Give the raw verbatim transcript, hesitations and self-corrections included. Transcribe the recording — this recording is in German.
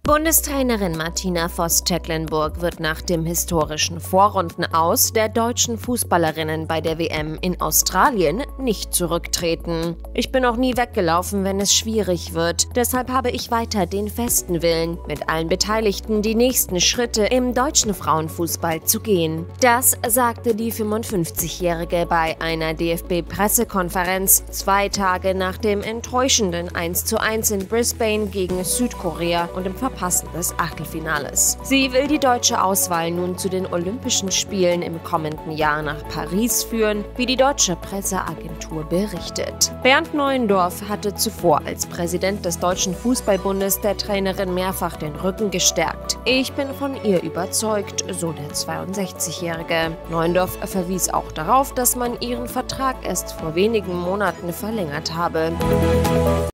Bundestrainerin Martina Voss-Tecklenburg wird nach dem historischen Vorrundenaus der deutschen Fußballerinnen bei der W M in Australien nicht zurücktreten. Ich bin auch nie weggelaufen, wenn es schwierig wird. Deshalb habe ich weiter den festen Willen, mit allen Beteiligten die nächsten Schritte im deutschen Frauenfußball zu gehen. Das sagte die fünfundfünfzigjährige bei einer D F B-Pressekonferenz zwei Tage nach dem enttäuschenden eins zu eins in Brisbane gegen Südkorea und im Verpassen des Achtelfinales. Sie will die deutsche Auswahl nun zu den Olympischen Spielen im kommenden Jahr nach Paris führen, wie die deutsche Presseagentur berichtet. Bernd Neuendorf hatte zuvor als Präsident des Deutschen Fußballbundes der Trainerin mehrfach den Rücken gestärkt. Ich bin von ihr überzeugt, so der zweiundsechzigjährige. Neuendorf verwies auch darauf, dass man ihren Vertrag erst vor wenigen Monaten verlängert habe.